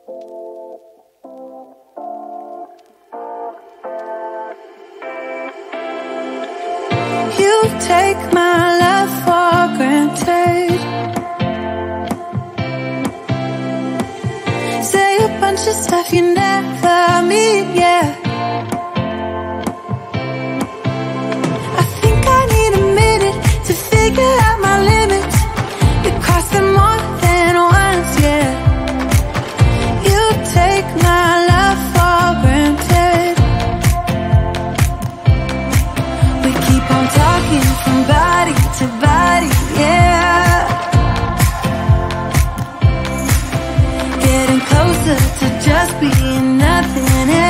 You take my love for granted. Say a bunch of stuff you never mean, yeah. I think I need a minute to figure out my limits. You cross them more than once, yeah. You take my love for granted. We keep on talking from body to body, yeah. Getting closer to just being nothing else.